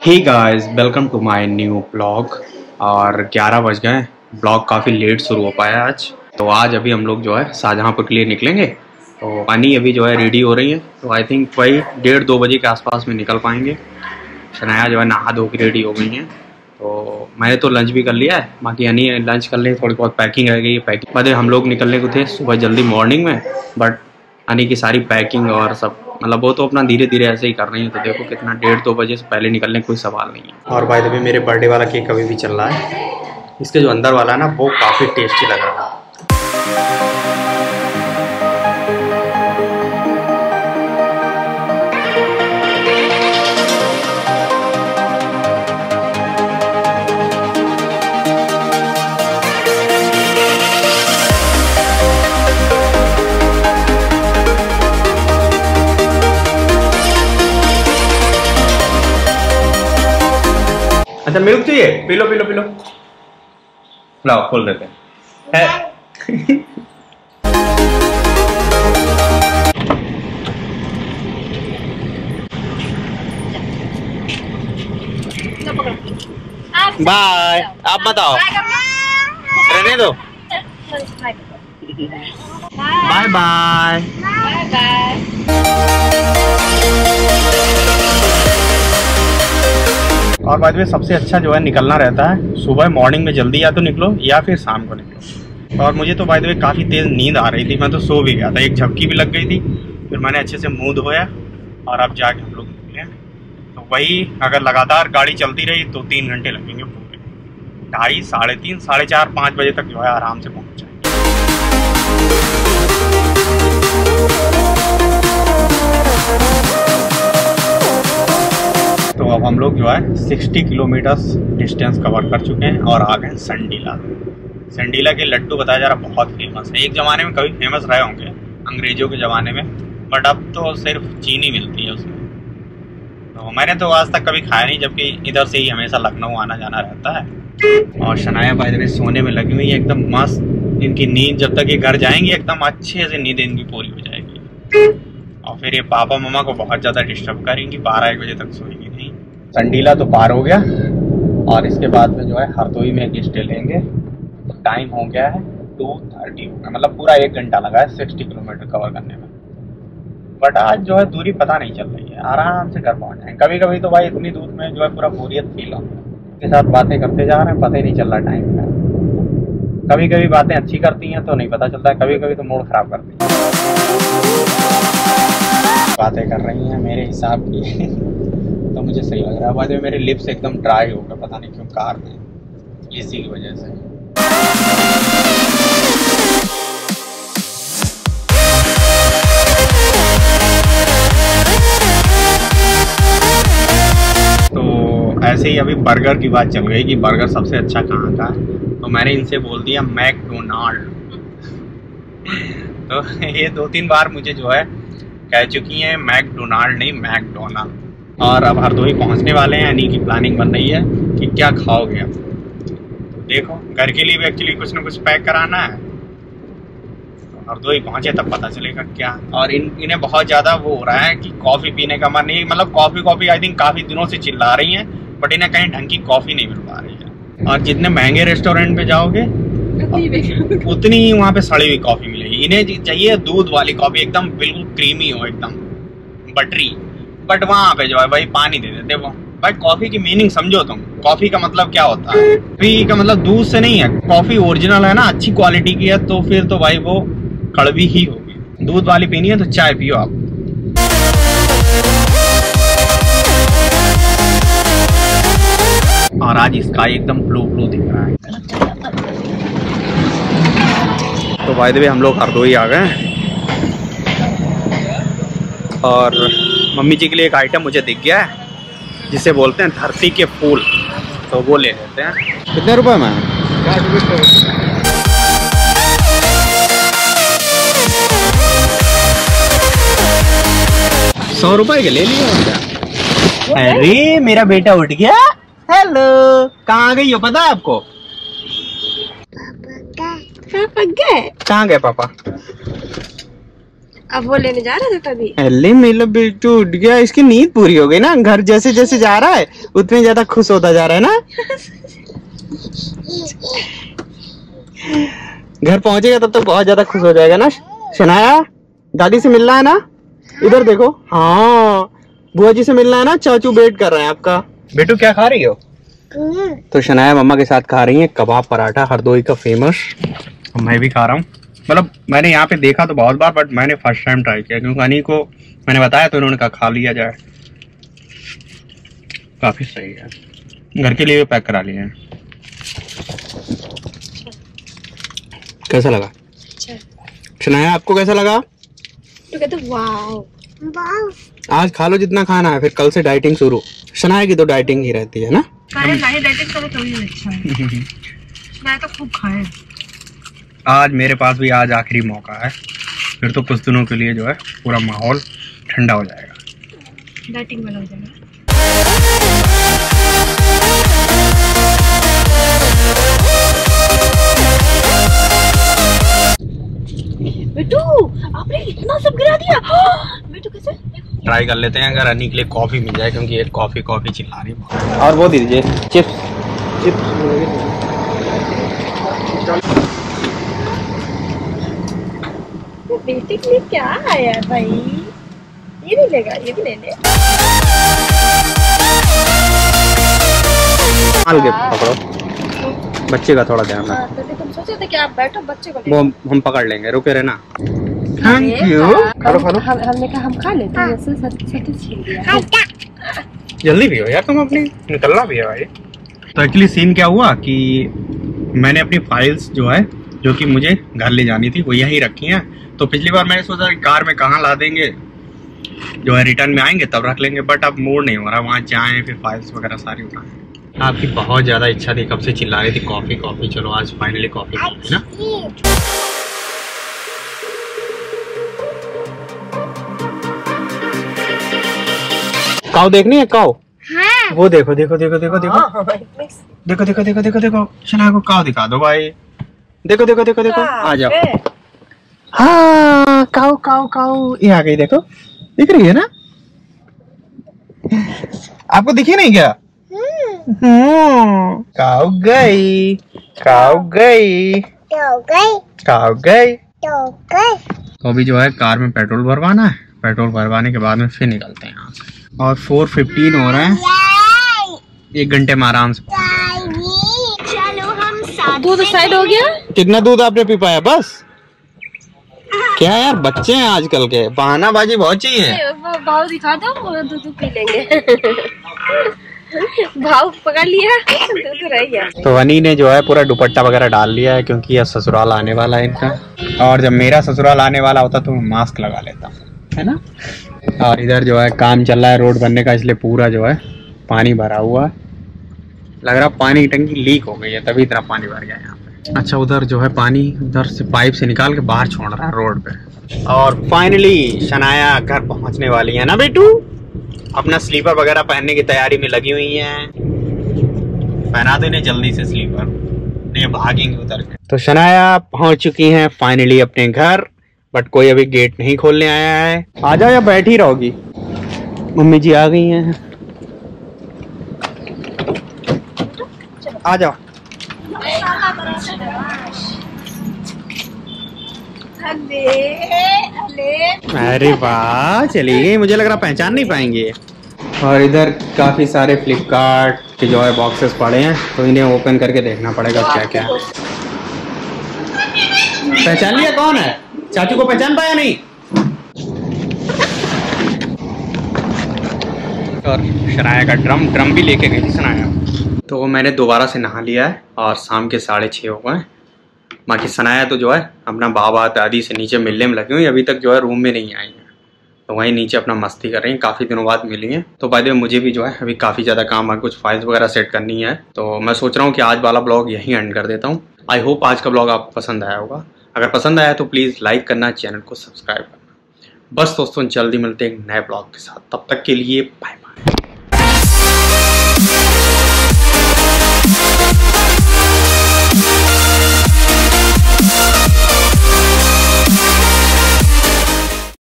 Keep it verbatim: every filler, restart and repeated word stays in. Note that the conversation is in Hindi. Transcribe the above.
Hey guys, welcome to my new blog. और ग्यारह बज गए। ब्लॉग काफ़ी लेट शुरू हो पाया आज। तो आज अभी हम लोग जो है शाहजहाँपुर के लिए निकलेंगे। तो पानी अभी जो है रेडी हो रही है, तो आई थिंक वही डेढ़ दो बजे के आसपास में निकल पाएंगे। शनाया जो है नहा धो के रेडी हो गई हैं। तो मैंने तो लंच भी कर लिया है, बाकी यानी लंच कर ले, थोड़ी बहुत पैकिंग रह गई है। पैकिंग मतलब हम लोग निकलने को थे सुबह जल्दी मॉर्निंग में, बट यानी कि सारी पैकिंग और सब मतलब वो तो अपना धीरे धीरे ऐसे ही कर रही है। तो देखो कितना डेढ़ दो बजे से पहले निकलने कोई सवाल नहीं है। और भाई मेरे बर्थडे वाला केक अभी भी चल रहा है। इसके जो अंदर वाला है ना, वो काफ़ी टेस्टी लग रहा है। अच्छा मिल्क चाहिए? पी लो पी लो पी लो। लाओ खोल देते हैं। बाय। आप बताओ, रहने दो। Bye bye. और बाद में सबसे अच्छा जो है निकलना रहता है सुबह मॉर्निंग में जल्दी, या तो निकलो या फिर शाम को निकलो। और मुझे तो बाय द वे काफ़ी तेज़ नींद आ रही थी, मैं तो सो भी गया था, एक झपकी भी लग गई थी। फिर मैंने अच्छे से मुंह धोया और अब जाके हम लोग निकले। तो वही अगर लगातार गाड़ी चलती रही तो तीन घंटे लगेंगे पूरे। ढाई साढ़े तीन साढ़े चार पाँच बजे तक जो है आराम से पहुँच जाएंगे। तो अब हम लोग जो है साठ किलोमीटर्स डिस्टेंस कवर कर चुके हैं और आ गए संडीला। संडीला के लड्डू बताया जा रहा बहुत फेमस है। एक ज़माने में कभी फेमस रहे होंगे अंग्रेजों के ज़माने में, बट अब तो सिर्फ चीनी मिलती है उसमें। तो मैंने तो आज तक कभी खाया नहीं, जबकि इधर से ही हमेशा लखनऊ आना जाना रहता है। और शनाया भाई इधर सोने में लगी हुई है एकदम मस्त। इनकी नींद जब तक ये घर जाएंगी एकदम अच्छे से नींद इनकी पूरी हो जाएगी। और फिर ये पापा मम्मा को बहुत ज़्यादा डिस्टर्ब करेंगी, बारह एक बजे तक सोएंगी नहीं। संडीला तो पार हो गया और इसके बाद में जो है हरदोई में एक स्टे लेंगे। तो टाइम हो गया है टू थर्टी हो गया, मतलब पूरा एक घंटा लगा है साठ किलोमीटर कवर करने में। बट आज जो है दूरी पता नहीं चल रही है, आराम से घर पहुँच जाएंगे। कभी कभी तो भाई इतनी दूर में जो है पूरा बोरियत फील होता है। के साथ बातें करते जा रहे हैं, पता ही नहीं चल रहा टाइम का। कभी कभी बातें अच्छी करती हैं तो नहीं पता चलता है, कभी कभी तो मूड खराब करती है। बातें कर रही हैं मेरे हिसाब की तो मुझे सही लग रहा है। बाद में मेरे लिप्स एकदम ड्राई हो गए, पता नहीं क्यों, कार में एसी की वजह से। तो ऐसे ही अभी बर्गर की बात चल गई कि बर्गर सबसे अच्छा कहाँ का है, तो मैंने इनसे बोल दिया मैकडोनाल्ड। तो ये दो तीन बार मुझे जो है कह चुकी हैं मैकडोनाल्ड नहीं मैकडोनाल्ड। और अब हरदोई पहुंचने वाले हैं, यानी कि प्लानिंग बन रही है कि क्या खाओगे अब। तो देखो घर के लिए भी एक्चुअली कुछ ना कुछ पैक कराना है। तो हरदोई पहुंचे तब पता चलेगा क्या। और इन इन्हें बहुत ज़्यादा वो हो रहा है कि कॉफ़ी पीने का मन नहीं, मतलब कॉफ़ी कॉफ़ी आई थिंक काफ़ी दिनों से चिल्ला रही हैं, बट इन्हें कहीं ढंग की कॉफ़ी नहीं मिल पा रही है। और जितने महंगे रेस्टोरेंट पे जाओगे उतनी ही वहाँ पे सड़ी हुई कॉफ़ी मिलेगी। इन्हें चाहिए दूध वाली कॉफ़ी, एकदम बिल्कुल क्रीमी हो, एकदम बटरी। बट वहाँ पे जो है भाई पानी दे देते वो। भाई कॉफ़ी की मीनिंग समझो तुम। कॉफ़ी का मतलब क्या होता है? कॉफ़ी का मतलब दूध से नहीं है। कॉफ़ी ओरिजिनल है ना, अच्छी क्वालिटी की है, तो फिर तो भाई वो कड़वी ही होगी। दूध वाली पीनी है तो चाय पियो आप। और आज स्काई एकदम ब्लू ब्लू दिख रहा है। तो बाय द वे हम लोग हरदोई आ गए और मम्मी जी के लिए एक आइटम मुझे दिख गया है जिसे बोलते हैं धरती के फूल, तो वो ले लेते हैं। कितने रुपए में? सौ रुपए के ले लिया। अरे मेरा बेटा उठ गया। हेलो, कहाँ गई हो पता है आपको? पापा गए। कहाँ गए पापा? अब वो लेने जा रहे थे तभी। अरे मेरा बेटू उठ गया, इसकी नींद पूरी हो गई ना। घर जैसे जैसे जा रहा है उतने ज्यादा खुश होता जा रहा है ना। घर पहुंचेगा तब तो बहुत ज्यादा खुश हो जाएगा ना। शनाया दादी से मिलना है ना, इधर देखो। हाँ बुआ जी से मिलना है ना, चाचू वेट कर रहे हैं आपका। बेटू क्या खा रही हो? तो शनाया मम्मा के साथ खा रही है कबाब पराठा, हरदोई का फेमस। मैं भी खा रहा हूँ, मतलब मैंने यहाँ पे देखा तो बहुत बार, बट मैंने फर्स्ट टाइम ट्राई किया क्योंकि अनी को मैंने बताया तो उन्होंने कहा खा लिया जाए। काफी सही है, घर के लिए पैक करा लिए हैं। कैसा लगा? अच्छा। शनाया आपको कैसा लगा? तो कहते वाओ आज खा लो जितना खाना है, फिर कल से डाइटिंग शुरू। शनाया की तो डाइटिंग ही रहती है ना। खाए नहीं डाइटिंग करो तो ही अच्छा है। मैं तो खूब खाए। आज मेरे पास भी आज आखिरी मौका है, फिर तो कुछ दिनों के लिए जो है पूरा माहौल ठंडा हो जाएगा, डाइटिंग वाला हो जाएगा। बेटू आपने इतना सब गिरा दिया। बेटू कैसे? ट्राई कर लेते हैं अगर अनी के लिए कॉफी मिल जाए, क्योंकि ये कॉफी कॉफी चिल्ला रही है। और वो दीजिए चिप्स चिप्स। बेटे के लिए क्या आया भाई? ये नहीं लेगा, ये भी ले ले। आगे पकड़ो, बच्चे का थोड़ा ध्यान रखो। तो तुम सोचे थे कि आप बैठो बच्चे को ले। वो हम पकड़ लेंगे, रुके रहना। Thank you. हम हमने कहा हम खा लेते हैं, ऐसे सच छीन दिया। जल्दी भी हो यार तुम, अपनी निकलना भी है भाई। तो एक्चुअली सीन क्या हुआ कि मैंने अपनी फाइल्स जो है जो कि मुझे घर ले जानी थी वो यहीं रखी हैं। तो पिछली बार मैंने सोचा कि कार में कहाँ ला देंगे, जो है रिटर्न में आएंगे तब रख लेंगे, बट अब मूड नहीं हो रहा वहाँ जाएं फिर फाइल्स वगैरह सारी उठाएं। आपकी बहुत ज़्यादा इच्छा थी, कब से चिल्ला रही थी कॉफ़ी कॉफ़ी, चलो आज फाइनली कॉफ़ी है ना। काऊ देखनी है? काऊ हाँ। वो देखो देखो देखो देखो देखो देखो देखो देखो देखो देखो शनाया को काऊ दिखा दो भाई। देखो देखो देखो देखो आ जाओ। हाँ काऊ काऊ काऊ ये आ गई, देखो दिख रही है ना। आपको दिखी नहीं क्या? हम्म काऊ गई काऊ गई काऊ गई काऊ गई। तो अभी जो है कार में पेट्रोल भरवाना है, पेट्रोल भरवाने के बाद में फिर निकलते हैं यहाँ से। और फोर फिफ्टीन हो रहा है, एक घंटे में आराम से चलो हम दूध साइड हो गया। कितना दूध आपने पी पाया? बस क्या यार बच्चे हैं आजकल के, बहानाबाजी बहुत चाहिए। भाव दिखा दो, दूध पी लेंगे। भाव पकड़ लिया, दूध रह गया। तो हनी ने जो है पूरा दुपट्टा वगैरह डाल लिया है क्योंकि यह ससुराल आने वाला है इनका, और जब मेरा ससुराल आने वाला होता तो मैं मास्क लगा लेता, है ना। और इधर जो है काम चल रहा है रोड बनने का, इसलिए पूरा जो है पानी भरा हुआ है। लग रहा पानी की टंकी लीक हो गई है तभी इतना पानी भर गया यहाँ पे। अच्छा उधर जो है पानी उधर से पाइप से निकाल के बाहर छोड़ रहा है रोड पे। और फाइनली शनाया घर पहुंचने वाली है ना बेटू, अपना स्लीपर वगैरह पहनने की तैयारी में लगी हुई हैं। पहना दो इन्हें जल्दी से स्लीपर, नहीं भागेंगे उधर के। तो शनाया पहुंच चुकी हैं फाइनली अपने घर, बट कोई अभी गेट नहीं खोलने आया है। आ जाओ या बैठ ही रहोगी? मम्मी जी आ गई हैं, आ जाओ। अरे वाह चलिए, मुझे लग रहा पहचान नहीं पाएंगे। और इधर काफी सारे फ्लिपकार्ट के जो है बॉक्सेस पड़े हैं, तो इन्हें ओपन करके देखना पड़ेगा क्या क्या है। पहचान लिया कौन है? चाचू को पहचान पाया नहीं? और शनाया का ड्रम ड्रम भी लेके गई थी शनाया। तो मैंने दोबारा से नहा लिया है और शाम के साढ़े छः हो गए। बाकी शनाया तो जो है अपना बाबा दादी से नीचे मिलने में लगी हुई, अभी तक जो है रूम में नहीं आई है, तो वहीं नीचे अपना मस्ती कर रही हैं। काफ़ी दिनों बाद मिली हैं। तो बाय द वे मुझे भी जो है अभी काफ़ी ज़्यादा काम है, कुछ फाइल्स वगैरह सेट करनी है, तो मैं सोच रहा हूँ कि आज वाला ब्लॉग यहीं एंड कर देता हूँ। आई होप आज का ब्लॉग आपको पसंद आया होगा। अगर पसंद आया तो प्लीज़ लाइक करना, चैनल को सब्सक्राइब करना। बस दोस्तों जल्दी मिलते हैं एक नए ब्लॉग के साथ, तब तक के लिए बाय।